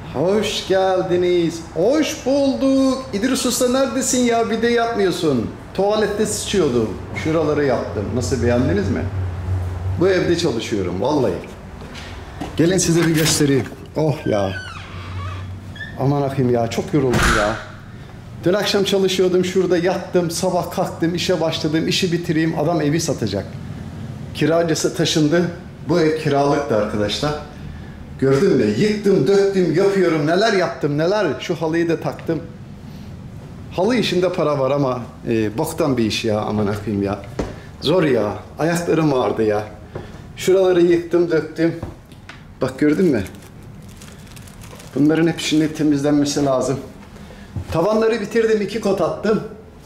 Hoş geldiniz. Hoş bulduk. İdris Usta neredesin ya? Bir de yapmıyorsun. Tuvalette sıçıyordum. Şuraları yaptım. Nasıl, beğendiniz mi? Bu evde çalışıyorum vallahi. Gelin size bir göstereyim. Oh ya. Aman akıyım ya. Çok yoruldum ya. Dün akşam çalışıyordum. Şurada yattım. Sabah kalktım. İşe başladım. İşi bitireyim. Adam evi satacak. Kiracısı taşındı. Bu ev kiralıktı arkadaşlar. Gördün mü? Yıktım, döktüm, yapıyorum. Neler yaptım, neler. Şu halıyı da taktım. Halı işinde para var ama boktan bir iş ya, aman akıyım ya. Zor ya. Ayaklarım ağrıdı ya. Şuraları yıktım, döktüm. Bak gördün mü? Bunların hepsinin temizlenmesi lazım. Tavanları bitirdim, 2 kot attım.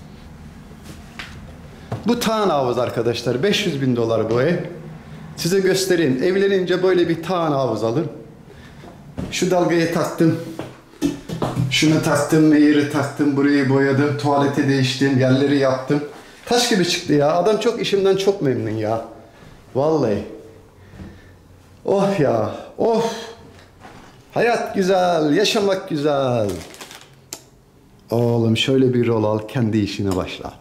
Bu tağın havuz arkadaşlar. 500.000 dolar bu ev. Size göstereyim. Evlenince böyle bir tağın havuz alın. Şu dalgayı taktım. Şunu taktım, meyeri taktım, burayı boyadım, tuvaleti değiştim, yerleri yaptım. Taş gibi çıktı ya. Adam çok, işimden çok memnun ya. Vallahi. Oh ya, oh. Hayat güzel, yaşamak güzel. Oğlum şöyle bir rol al, kendi işine başla.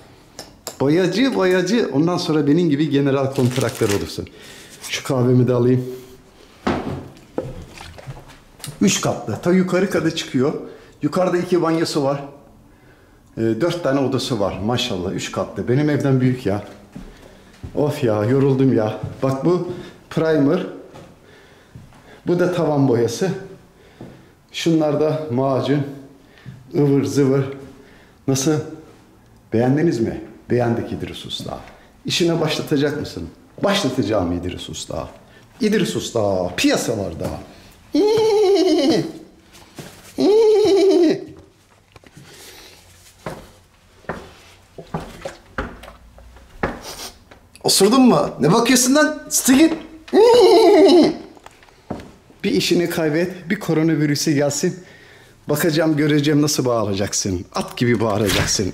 Boyacı, ondan sonra benim gibi general kontraktör olursun. Şu kahvemi de alayım. 3 katlı. Ta yukarı kadar çıkıyor. Yukarıda 2 banyosu var. 4 tane odası var. Maşallah 3 katlı. Benim evden büyük ya. Of ya, yoruldum ya. Bak bu primer. Bu da tavan boyası. Şunlar da macun. Ivır zıvır. Nasıl? Beğendiniz mi? Beğendik İdris Usta. İşine başlatacak mısın? Başlatacağım İdris Usta. İdris Usta piyasalarda. Osurdun mu? Ne bakıyorsun lan? Git. Bir işini kaybet, bir koronavirüsü gelsin. Bakacağım, göreceğim nasıl bağıracaksın. At gibi bağıracaksın.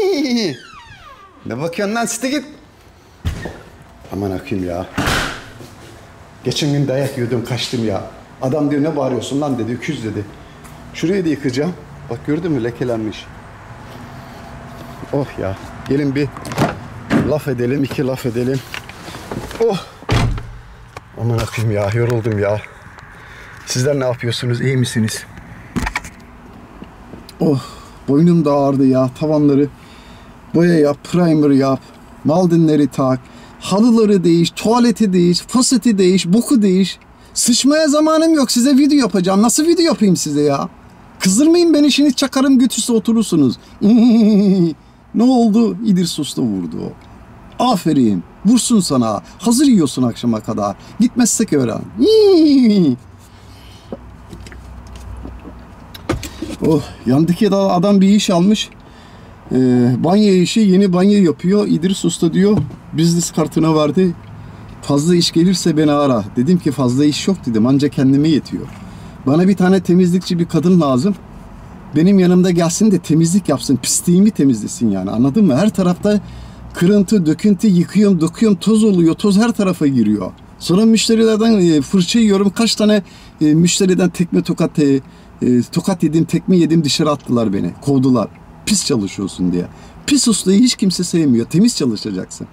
Ne bakıyorsun lan? Git. Aman akıyım ya. Geçen gün dayak yiyordum, kaçtım ya. Adam diyor ne bağırıyorsun lan dedi, öküz dedi. Şurayı da yıkacağım. Bak gördün mü, lekelenmiş. Oh ya. Gelin bir laf edelim, 2 laf edelim. Oh. Aman akıyım ya, yoruldum ya. Sizler ne yapıyorsunuz, iyi misiniz? Oh. Boynum da ağrıdı ya, tavanları boya yap, primer yap, maldinleri tak, halıları değiş, tuvaleti değiş, foseti değiş, boku değiş. Sıçmaya zamanım yok, size video yapacağım. Nasıl video yapayım size ya? Kızdırmayın beni, şimdi çakarım götürsü oturursunuz. Ne oldu? İdris Usta vurdu. Aferin, vursun sana. Hazır yiyorsun akşama kadar. Gitmezsek öğren. Oh, yandaki adam bir iş almış. Banyo işi, yeni banyo yapıyor. İdris Usta diyor, business kartına verdi. Fazla iş gelirse beni ara. Dedim ki fazla iş yok dedim, ancak kendime yetiyor. Bana bir tane temizlikçi bir kadın lazım. Benim yanımda gelsin de temizlik yapsın, pisliğimi temizlesin yani, anladın mı? Her tarafta kırıntı, döküntü, yıkıyorum, döküyorum, toz oluyor, toz her tarafa giriyor. Sonra müşterilerden fırça yiyorum, kaç tane müşteriden tekme tokat yedim, tekme yedim, dışarı attılar beni, kovdular. Pis çalışıyorsun diye. Pis ustayı hiç kimse sevmiyor, temiz çalışacaksın.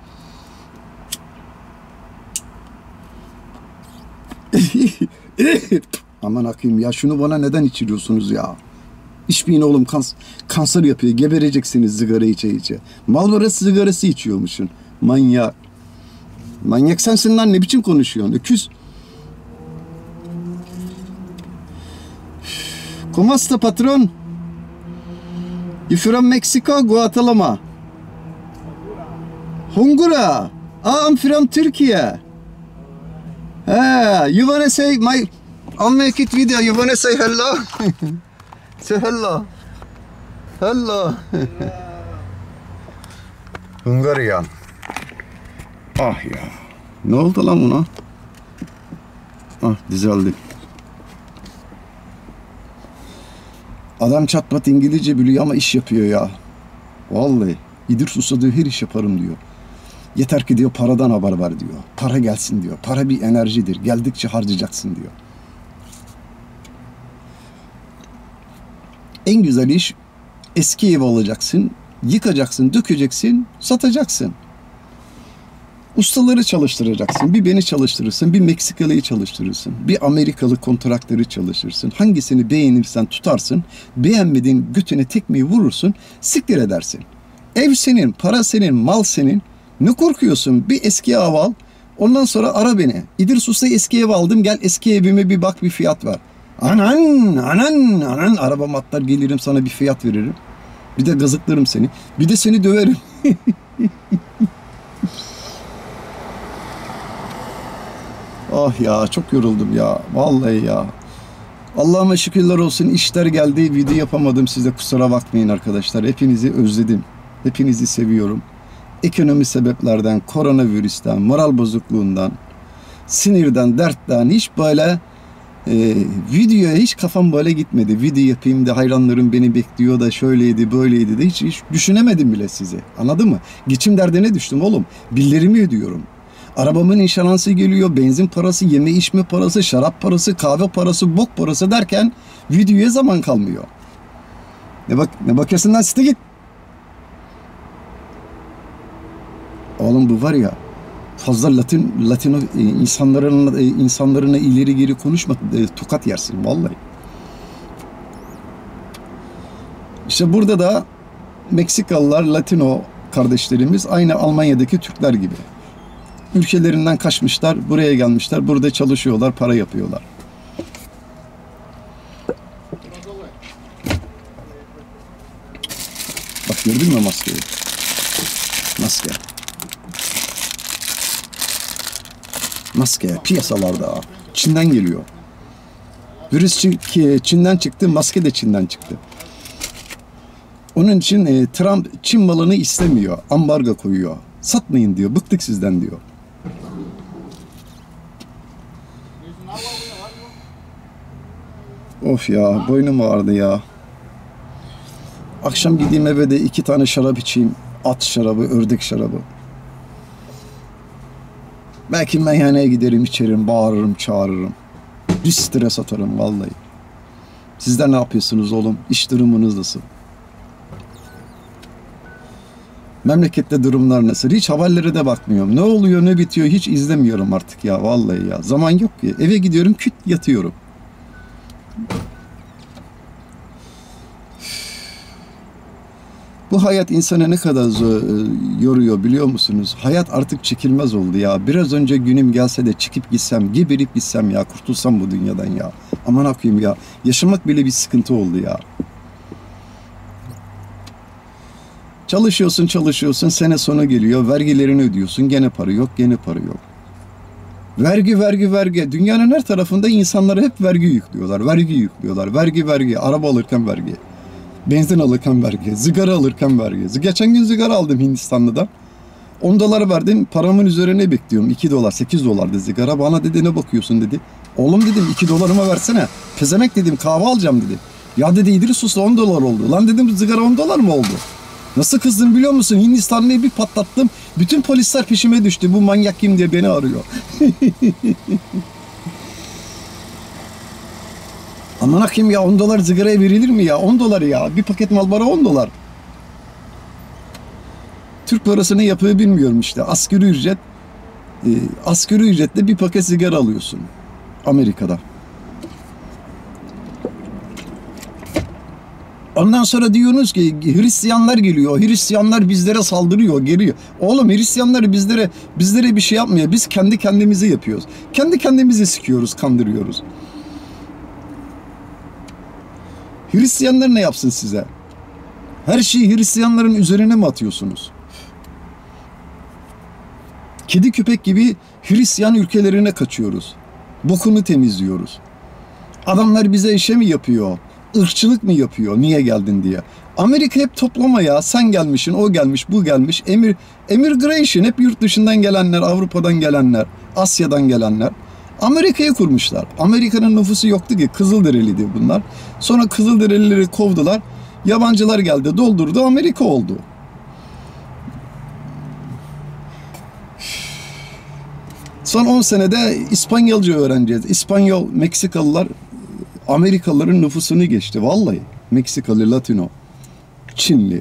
Aman akıyım ya, şunu bana neden içiriyorsunuz ya? İçmeyin oğlum, kanser yapıyor, gebereceksiniz sigara içe. Marlboro sigarası içiyormuşsun. Manyak. Manyak sensin lan, ne biçim konuşuyorsun? Öküz. ¿Cómo está patron? You from Mexico, Guatemala? Honduras. I'm from Turkey. You wanna say I'll make it video. You wanna say hello? Say hello. Hello. Hungarian. Ah ya. Ne oldu lan buna? Ah, düzeldi. Adam çatpat İngilizce biliyor ama iş yapıyor ya. Vallahi. İdris Usta diyor, her iş yaparım diyor. Yeter ki diyor paradan haber ver diyor. Para gelsin diyor. Para bir enerjidir. Geldikçe harcayacaksın diyor. En güzel iş eski ev alacaksın, yıkacaksın, dökeceksin, satacaksın. Ustaları çalıştıracaksın. Bir beni çalıştırırsın, bir Meksikalı'yı çalıştırırsın, bir Amerikalı kontraktörü çalıştırırsın. Hangisini beğenirsen tutarsın, beğenmediğin götüne tekmeyi vurursun, siktir edersin. Ev senin, para senin, mal senin. Ne korkuyorsun? Bir eski ev al, ondan sonra ara beni. İdris Usta eski ev aldım, gel eski evime bir bak, bir fiyat ver. Anan, arabama atlar gelirim, sana bir fiyat veririm. Bir de gazıklarım seni, bir de seni döverim. Ah ya, çok yoruldum ya. Vallahi ya. Allah'ıma şükürler olsun, işler geldi. Video yapamadım, size kusura bakmayın arkadaşlar. Hepinizi özledim. Hepinizi seviyorum. Ekonomi sebeplerden, koronavirüsten, moral bozukluğundan, sinirden, dertten hiç böyle videoya hiç kafam böyle gitmedi. Video yapayım da hayranlarım beni bekliyor da şöyleydi böyleydi de hiç düşünemedim bile sizi. Anladın mı? Geçim derdine düştüm oğlum. Billerimi ödüyorum. Arabamın inşaransı geliyor, benzin parası, yeme içme parası, şarap parası, kahve parası, bok parası derken videoya zaman kalmıyor. Ne bakıyorsun lan, site git. Oğlum bu var ya, fazla Latino insanlarına ileri geri konuşma, tokat yersin vallahi. İşte burada da Meksikalılar, Latino kardeşlerimiz aynı Almanya'daki Türkler gibi. Ülkelerinden kaçmışlar, buraya gelmişler, burada çalışıyorlar, para yapıyorlar. Bak gördün mü maskeyi? Maske. Maske piyasalarda. Çin'den geliyor. Virüs Çin'den çıktı, maske de Çin'den çıktı. Onun için Trump Çin malını istemiyor, ambargo koyuyor. Satmayın diyor, bıktık sizden diyor. Of ya, boynum ağrıdı ya. Akşam gideyim eve de 2 tane şarap içeyim. At şarabı, ördek şarabı. Belki meyhaneye giderim, içerim, bağırırım, çağırırım. Bir stres atarım vallahi. Sizler ne yapıyorsunuz oğlum? İş durumunuz nasıl? Memlekette durumlar nasıl? Hiç haberlere de bakmıyorum. Ne oluyor, ne bitiyor hiç izlemiyorum artık ya vallahi ya. Zaman yok ki. Eve gidiyorum, küt yatıyorum. Bu hayat insanı ne kadar yoruyor biliyor musunuz? Hayat artık çekilmez oldu ya. Biraz önce günüm gelse de çıkıp gitsem, geberip gitsem ya, kurtulsam bu dünyadan ya. Aman akıyım ya. Yaşamak bile bir sıkıntı oldu ya. Çalışıyorsun, sene sonu geliyor, vergilerini ödüyorsun, gene para yok, gene para yok. Vergi. Dünyanın her tarafında insanlara hep vergi yüklüyorlar. Vergi. Araba alırken vergi. Benzin alırken vergi. Sigara alırken vergi. Geçen gün sigara aldım Hindistanlı'dan. 10 dolar verdim, paramın üzerine bekliyorum. 2 dolar, 8 dolardı sigara. Bana dedi ne bakıyorsun dedi. Oğlum dedim 2 dolarıma versene. Pezemek dedim, kahve alacağım dedi. Ya dedi İdris Usta 10 dolar oldu. Lan dedim sigara 10 dolar mı oldu? Nasıl kızdım biliyor musun? Hindistanlı'yı bir patlattım. Bütün polisler peşime düştü. Bu manyak kim diye beni arıyor. Aman akıyım ya, 10 dolar sigaraya verilir mi ya? 10 dolar ya. Bir paket Marlboro 10 dolar. Türk parasını yapığı bilmiyorum işte. Asgari ücretle bir paket sigara alıyorsun. Amerika'da. Ondan sonra diyorsunuz ki Hristiyanlar geliyor. Hristiyanlar bizlere saldırıyor, geliyor. Oğlum Hristiyanlar bizlere bir şey yapmıyor. Biz kendi kendimizi yapıyoruz. Kendi kendimizi sikiyoruz, kandırıyoruz. Hristiyanlar ne yapsın size? Her şeyi Hristiyanların üzerine mi atıyorsunuz? Kedi köpek gibi Hristiyan ülkelerine kaçıyoruz. Bokunu temizliyoruz. Adamlar bize işe mi yapıyor? Irkçılık mı yapıyor? Niye geldin diye. Amerika hep toplama ya. Sen gelmişsin, o gelmiş, bu gelmiş. Immigration hep yurt dışından gelenler, Avrupa'dan gelenler, Asya'dan gelenler. Amerika'yı kurmuşlar. Amerika'nın nüfusu yoktu ki. Kızılderiliydi bunlar. Sonra Kızılderilileri kovdular. Yabancılar geldi, doldurdu. Amerika oldu. Son 10 senede İspanyolca öğreneceğiz. İspanyol, Meksikalılar Amerikalıların nüfusunu geçti vallahi. Meksikalı, Latino, Çinli,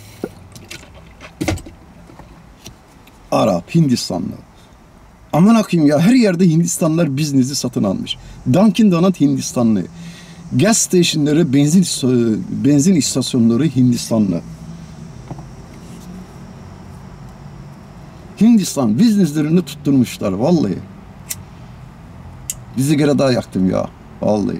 Arap, Hindistanlı. Aman akıyım ya, her yerde Hindistanlılar biznesi satın almış. Dunkin Donut Hindistanlı. Gas stationları, benzin istasyonları Hindistanlı. Hindistan bizneslerini tutturmuşlar vallahi. Bir sigara daha yaktım ya. Vallahi.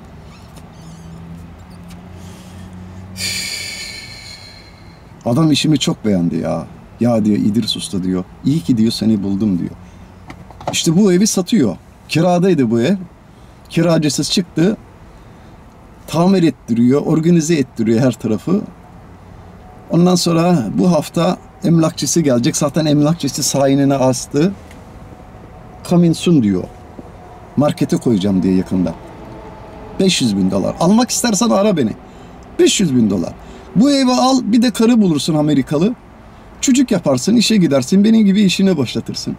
Adam işimi çok beğendi ya. Ya diyor İdris Usta diyor. İyi ki diyor seni buldum diyor. İşte bu evi satıyor. Kiradaydı bu ev. Kiracısı çıktı. Tamir ettiriyor, organize ettiriyor her tarafı. Ondan sonra bu hafta emlakçısı gelecek. Zaten emlakçısı sayinine astı. Coming soon diyor. Markete koyacağım diye yakında. 500 bin dolar. Almak istersen ara beni. 500 bin dolar. Bu evi al, bir de karı bulursun Amerikalı. Çocuk yaparsın, işe gidersin. Benim gibi işine başlatırsın.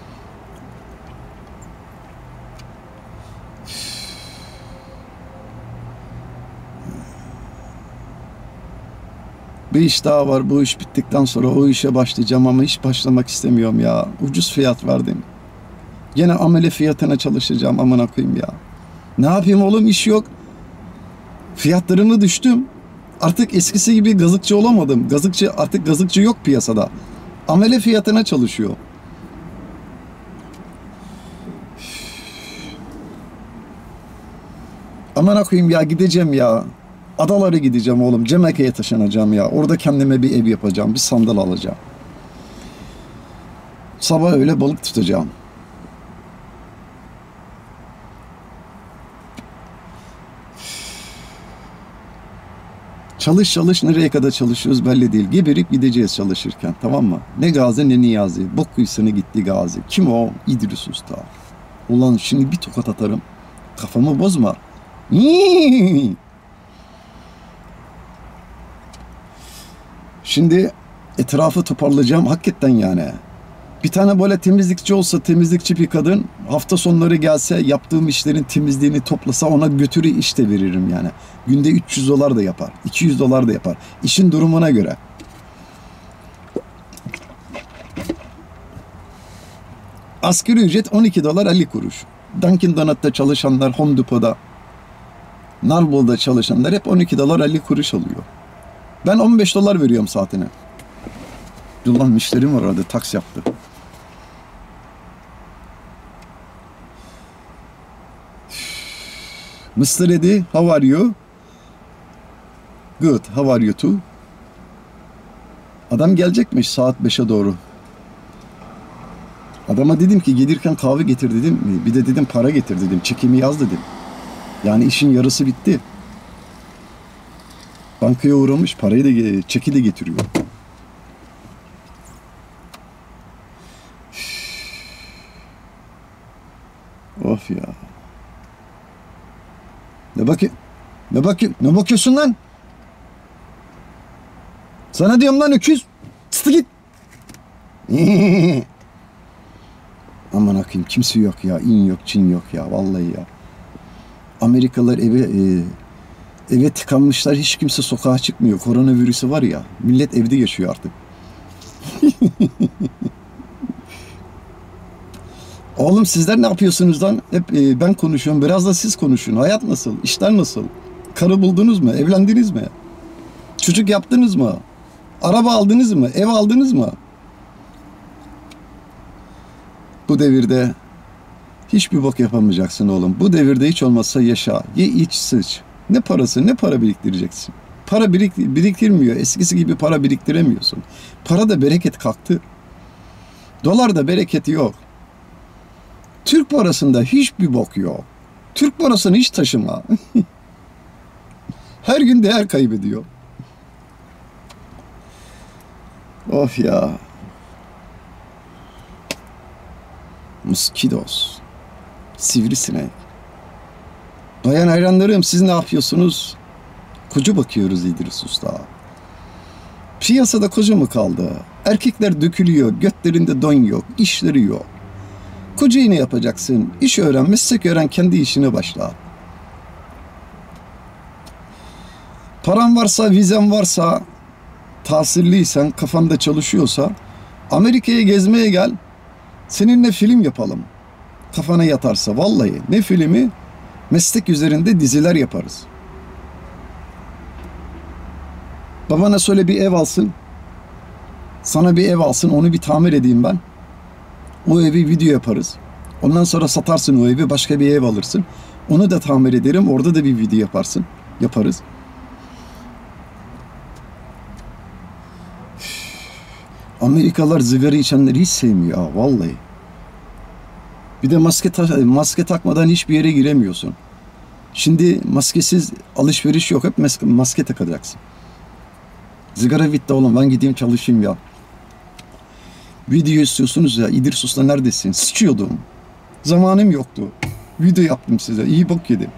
Bir iş daha var. Bu iş bittikten sonra o işe başlayacağım ama hiç başlamak istemiyorum ya. Ucuz fiyat verdim. Yine amele fiyatına çalışacağım, amına koyayım ya. Ne yapayım oğlum, iş yok. Fiyatlarımı düştüm. Artık eskisi gibi gazıkçı olamadım. Artık gazıkçı yok piyasada. Amele fiyatına çalışıyor. Amına koyayım ya, gideceğim ya. Adalara gideceğim oğlum. Cemeke'ye taşınacağım ya. Orada kendime bir ev yapacağım. Bir sandal alacağım. Sabah öyle balık tutacağım. Çalış nereye kadar çalışıyoruz belli değil. Geberip gideceğiz çalışırken, tamam mı? Ne Gazi ne Niyazi. Bok kuyusuna gitti Gazi. Kim o? İdris Usta. Ulan şimdi bir tokat atarım. Kafamı bozma. Şimdi etrafı toparlayacağım hakikaten yani. Bir tane böyle temizlikçi olsa, temizlikçi bir kadın hafta sonları gelse, yaptığım işlerin temizliğini toplasa, ona götürü iş de veririm yani. Günde 300 dolar da yapar, 200 dolar da yapar. İşin durumuna göre. Asgari ücret 12 dolar 50 kuruş. Dunkin Donut'ta çalışanlar, Home Depot'da, Narbol'da çalışanlar hep 12 dolar 50 kuruş alıyor. Ben 15 dolar veriyorum saatine. Ulan müşterim var orada, taks yaptı. Mr. Eddie, how are you? Good, how are you too? Adam gelecekmiş saat 5'e doğru. Adama dedim ki gelirken kahve getir dedim. Bir de dedim para getir dedim. Çekimi yaz dedim. Yani işin yarısı bitti. Bankaya uğramış, parayı da çeki de getiriyor. Of ya. Ne bakıyorsun lan? Sana diyorum lan öküz. Çıktı git. Aman akıyım, kimse yok ya. İn yok, Çin yok ya. Vallahi ya. Amerikalılar eve tıkanmışlar. Hiç kimse sokağa çıkmıyor. Koronavirüsü var ya. Millet evde yaşıyor artık. Oğlum sizler ne yapıyorsunuz lan? Hep ben konuşuyorum. Biraz da siz konuşun. Hayat nasıl? İşler nasıl? Karı buldunuz mu? Evlendiniz mi? Çocuk yaptınız mı? Araba aldınız mı? Ev aldınız mı? Bu devirde hiçbir bok yapamayacaksın oğlum. Bu devirde hiç olmazsa yaşa. Ye iç sıç. Ne parası, ne para biriktireceksin? Para biriktirmiyor. Eskisi gibi para biriktiremiyorsun. Para da bereket kalktı. Dolarda bereket yok. Türk parasında hiçbir bok yok. Türk parasını hiç taşıma. Her gün değer kaybediyor. Of ya. Mosquitos. Sivrisinek. Bayan hayranlarım, siz ne yapıyorsunuz? Koca bakıyoruz İdris Usta. Piyasada koca mı kaldı? Erkekler dökülüyor, götlerinde don yok, işleri yok. Kocayı ne yapacaksın? İş öğren, meslek öğren, kendi işine başla. Paran varsa, vizen varsa, tahsilliysen, kafanda çalışıyorsa Amerika'ya gezmeye gel. Seninle film yapalım. Kafana yatarsa vallahi. Ne filmi? Meslek üzerinde diziler yaparız. Babana söyle bir ev alsın. Sana bir ev alsın. Onu bir tamir edeyim ben. O evi video yaparız. Ondan sonra satarsın o evi. Başka bir ev alırsın. Onu da tamir ederim. Orada da bir video yaparsın. Yaparız. Amerikalılar sigara içenleri hiç sevmiyor ha, vallahi. Bir de maske takmadan hiçbir yere giremiyorsun. Şimdi maskesiz alışveriş yok. Hep maske takacaksın. Sigara bitti oğlum. Ben gideyim çalışayım ya. Video istiyorsunuz ya. İdris Usta neredesin? Sıçıyordum. Zamanım yoktu. Video yaptım size. İyi bok yedim.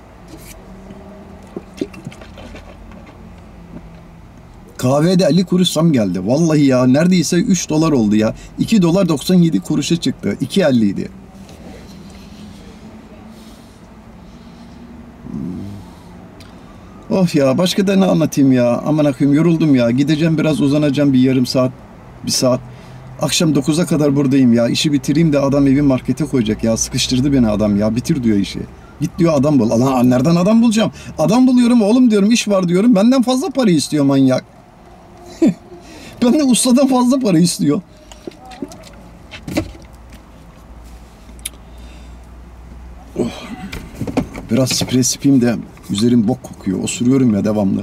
Kahvede 50 kuruş zam geldi. Vallahi ya neredeyse 3 dolar oldu ya. 2 dolar 97 kuruşa çıktı. 2.50 idi. Oh ya başka da ne anlatayım ya. Aman akıyım yoruldum ya. Gideceğim biraz uzanacağım bir yarım saat. Bir saat. Akşam 9'a kadar buradayım ya. İşi bitireyim de adam evi markete koyacak ya. Sıkıştırdı beni adam ya. Bitir diyor işi. Git diyor adam bul. Lan nereden adam bulacağım? Adam buluyorum oğlum diyorum. İş var diyorum. Benden fazla para istiyor manyak. Benden ustadan fazla para istiyor. Oh. Biraz sprey sıkayım de üzerim bok kokuyor. Osuruyorum ya devamlı.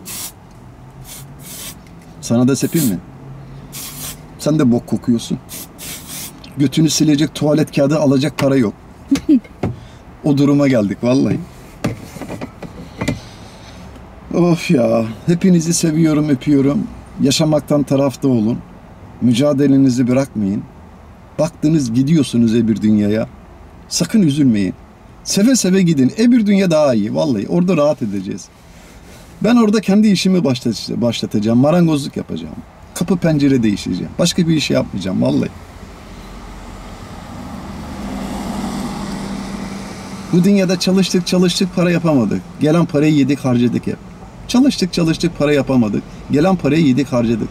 Sana da sepeyim mi? Sen de bok kokuyorsun. Götünü silecek tuvalet kağıdı alacak para yok. O duruma geldik vallahi. Of ya. Hepinizi seviyorum, öpüyorum. Yaşamaktan tarafta olun. Mücadelenizi bırakmayın. Baktınız gidiyorsunuz öbür dünyaya. Sakın üzülmeyin. Seve seve gidin. Öbür dünya daha iyi. Vallahi orada rahat edeceğiz. Ben orada kendi işimi başlatacağım. Marangozluk yapacağım. Kapı pencere değiştireceğim. Başka bir iş yapmayacağım vallahi. Bu dünyada çalıştık para yapamadık. Gelen parayı yedik harcadık hep. Çalıştık para yapamadık. Gelen parayı yedik harcadık.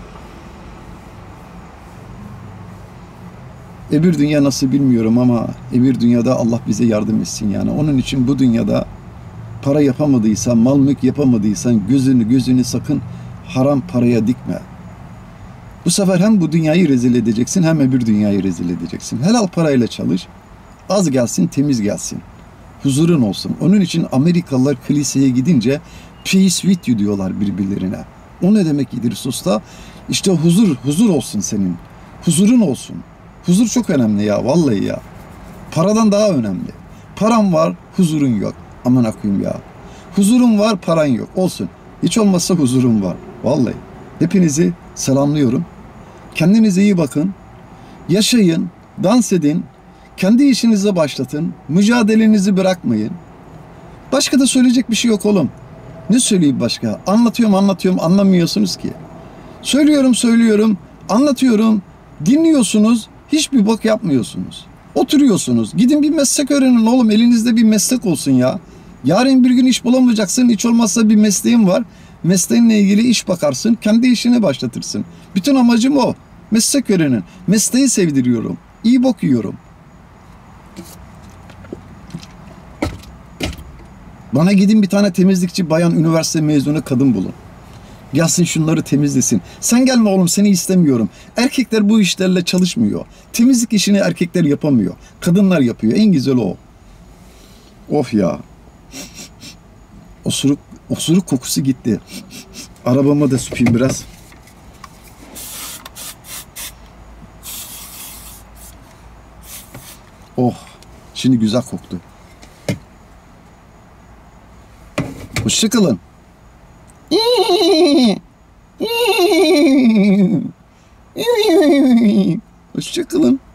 Öbür dünya nasıl bilmiyorum ama öbür dünyada Allah bize yardım etsin yani. Onun için bu dünyada para yapamadıysan, mal mülk yapamadıysan gözünü sakın haram paraya dikme. Bu sefer hem bu dünyayı rezil edeceksin hem öbür dünyayı rezil edeceksin. Helal parayla çalış. Az gelsin, temiz gelsin. Huzurun olsun. Onun için Amerikalılar kiliseye gidince peace with you diyorlar birbirlerine. O ne demek İdris Usta? İşte huzur olsun senin. Huzurun olsun. Huzur çok önemli ya vallahi ya. Paradan daha önemli. Paran var, huzurun yok. Aman akıyım ya. Huzurun var, paran yok. Olsun. Hiç olmazsa huzurun var. Vallahi. Hepinizi selamlıyorum. Kendinize iyi bakın. Yaşayın, dans edin. Kendi işinize başlatın. Mücadelenizi bırakmayın. Başka da söyleyecek bir şey yok oğlum. Ne söyleyeyim başka? Anlatıyorum anlamıyorsunuz ki. Söylüyorum anlatıyorum. Dinliyorsunuz. Hiçbir bak yapmıyorsunuz. Oturuyorsunuz. Gidin bir meslek öğrenin oğlum. Elinizde bir meslek olsun ya. Yarın bir gün iş bulamayacaksın. Hiç olmazsa bir mesleğin var. Mesleğinle ilgili iş bakarsın. Kendi işini başlatırsın. Bütün amacım o. Meslek öğrenin. Mesleği sevdiriyorum. İyi bok yiyorum. Bana gidin bir tane temizlikçi bayan üniversite mezunu kadın bulun. Gelsin şunları temizlesin. Sen gelme oğlum seni istemiyorum. Erkekler bu işlerle çalışmıyor. Temizlik işini erkekler yapamıyor. Kadınlar yapıyor. En güzel o. Of ya. Osuruk kokusu gitti. Arabama da süpeyim biraz. Oh. Şimdi güzel koktu. Hoşçakalın. Hoşçakalın.